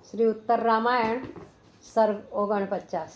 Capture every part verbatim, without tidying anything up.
श्री उत्तर रामायण सर्ग ओगणपचास।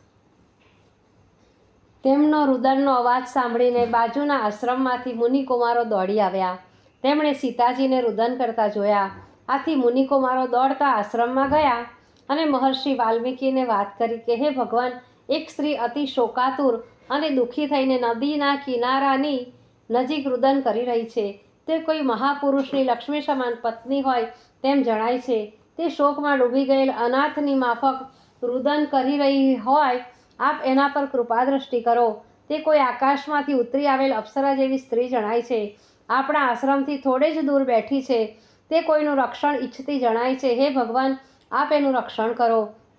તેમનો રુદનનો અવાજ સાંભળીને બાજુના આશ્રમમાંથી મુનિકુમારો દોડી આવ્યા। તેમણે સીતાજીને રુદન કરતા જોયા। આથી મુનિકુમારો દોડતા આશ્રમમાં ગયા અને મહર્ષિ વાલ્મીકીને વાત કરી કે હે ભગવાન, એક સ્ત્રી અતિ શોકાતુર અને દુઃખી થઈને નદીના કિનારાની નજીક રુદન કરી રહી છે। તે કોઈ મહાપુરુષની લક્ષ્મી સમાન પત્ની હોય તેમ જણાય છે। તે શોકમાં ડૂબી ગયેલ અનાથની માફક રુદન કરી રહી હોય। આપ એના પર કૃપા દ્રષ્ટિ કરો। તે કોઈ આકાશમાંથી ઉતરી આવેલ અપ્સરા જેવી સ્ત્રી જણાય છે। આપણા આશ્રમથી થોડે જ દૂર બેઠી છે। તે કોઈનું રક્ષણ ઈચ્છતી જણાય છે। હે ભગવાન, આપ એનું રક્ષણ કરો।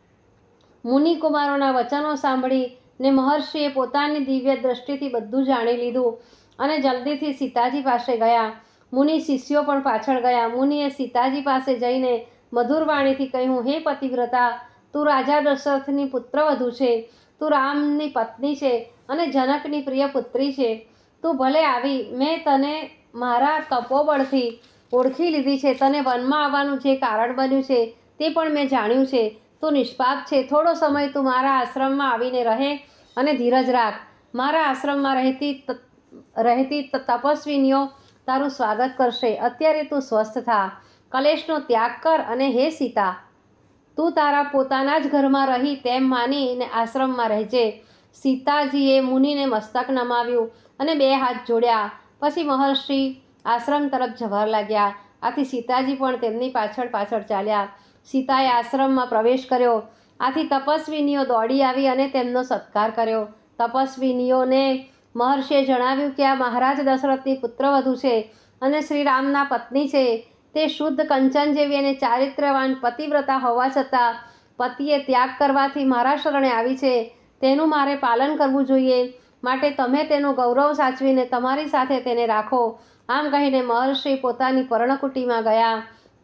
મુનિકુમારોના વચનો સાંભળીને મહર્ષિએ પોતાની દિવ્ય દ્રષ્ટિથી બધું જાણી લીધું અને જલ્દીથી સીતાજી પાસે ગયા। મુનિ શિષ્યો પણ પાછળ ગયા। મુનિએ સીતાજી પાસે જઈને મધુર વાણીથી કહ્યું, હે પતિવ્રતા, તું રાજા દશરથની પુત્રવધુ છે। તું રામની પત્ની છે અને જનકની પ્રિય પુત્રી છે। તું ભલે આવી, મેં તને મારા તપોબળથી ઓળખી લીધી છે। તને વનમાં આવવાનું જે કારણ બન્યું છે તે પણ મેં જાણ્યું છે। તું નિષ્પાપ છે। થોડો સમય તું મારા આશ્રમમાં આવીને રહે અને ધીરજ રાખ। મારા આશ્રમમાં રહેતી રહેતી તપસ્વીનીઓ તારું સ્વાગત કરશે। અત્યારે તું સ્વસ્થ થા, કલેશનો ત્યાગ કર અને હે સીતા, તું તારા પોતાના જ ઘરમાં રહી તેમ માનીને આશ્રમમાં રહેજે। સીતાજીએ મુનિને મસ્તક નમાવ્યું અને બે હાથ જોડ્યા। પછી મહર્ષિ આશ્રમ તરફ જવા લાગ્યા। આથી સીતાજી પણ તેમની પાછળ પાછળ ચાલ્યા। સીતાએ આશ્રમમાં પ્રવેશ કર્યો। આથી તપસ્વીનીઓ દોડી આવી અને તેમનો સત્કાર કર્યો। તપસ્વીનીઓને મહર્ષિએ જણાવ્યું કે આ મહારાજ દશરથની પુત્રવધુ છે અને શ્રી રામના પત્ની છે। તે શુદ્ધ કંચન જેવી અને ચારિત્ર્યવાન પતિવ્રતા હોવા છતાં પતિએ ત્યાગ કરવાથી મારા શરણે આવી છે। તેનું મારે પાલન કરવું જોઈએ, માટે તમે તેનું ગૌરવ સાચવીને તમારી સાથે તેને રાખો। આમ કહીને મહર્ષિ પોતાની પર્ણકુટીમાં ગયા।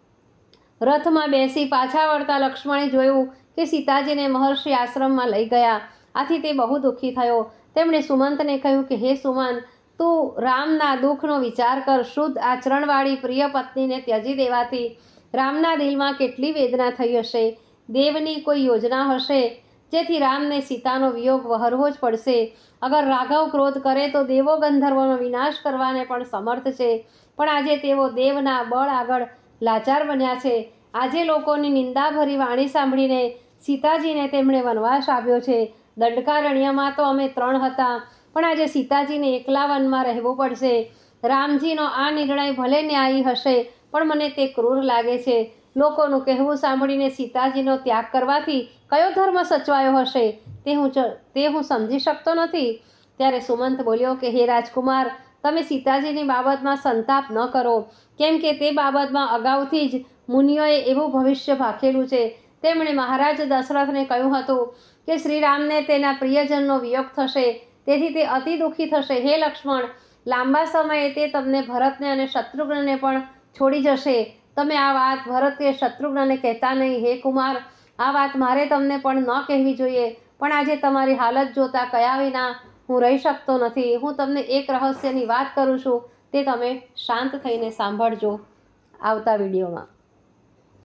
રથમાં બેસી પાછા વળતા લક્ષ્મણે જોયું કે સીતાજીને મહર્ષિ આશ્રમમાં લઈ ગયા। આથી તે બહુ દુઃખી થયો। તેમણે સુમંતને કહ્યું કે હે સુમંત, તું રામના દુઃખનો વિચાર કર। શુદ્ધ આચરણવાળી પ્રિય પત્નીને ત્યજી દેવાથી રામના દિલમાં કેટલી વેદના થઈ હશે। દેવની કોઈ યોજના હશે જેથી રામને સીતાનો વિયોગ વહરવો જ પડશે। અગર રાઘવ ક્રોધ કરે તો દેવો ગંધર્વોનો વિનાશ કરવાને પણ સમર્થ છે, પણ આજે તેઓ દેવના બળ આગળ લાચાર બન્યા છે। આજે લોકોની નિંદાભરી વાણી સાંભળીને સીતાજીને તેમણે વનવાસ આપ્યો છે। દંડકારણ્યમાં તો અમે ત્રણ હતા, પણ આજે સીતાજીને એકલા વનમાં રહેવું પડશે। રામજીનો આ નિર્ણય ભલે ન્યાયી હશે, પણ મને તે ક્રૂર લાગે છે। લોકોનું કહેવું સાંભળીને સીતાજીનો ત્યાગ કરવાથી કયો ધર્મ સચવાયો હશે તે હું તે હું સમજી શકતો નથી। ત્યારે સુમંત બોલ્યો કે હે રાજકુમાર, તમે સીતાજીની બાબતમાં સંતાપ ન કરો, કેમ કે તે બાબતમાં અગાઉથી જ મુનિઓએ એવું ભવિષ્ય ભાખેલું છે। તેમણે મહારાજ દશરથને કહ્યું હતું કે શ્રીરામને તેના પ્રિયજનનો વિયોગ થશે, તેથી તે અતિ દુઃખી થશે। હે લક્ષ્મણ, લાંબા સમયે તે તમને ભરતને અને શત્રુઘ્નને પણ છોડી જશે। તમે આ વાત ભરત કે શત્રુઘ્નને કહેતા નહીં। હે કુમાર, આ વાત મારે તમને પણ ન કહેવી જોઈએ, પણ આજે તમારી હાલત જોતા કયા વિના હું રહી શકતો નથી। હું તમને એક રહસ્યની વાત કરું છું, તે તમે શાંત થઈને સાંભળજો આવતા વિડીયોમાં।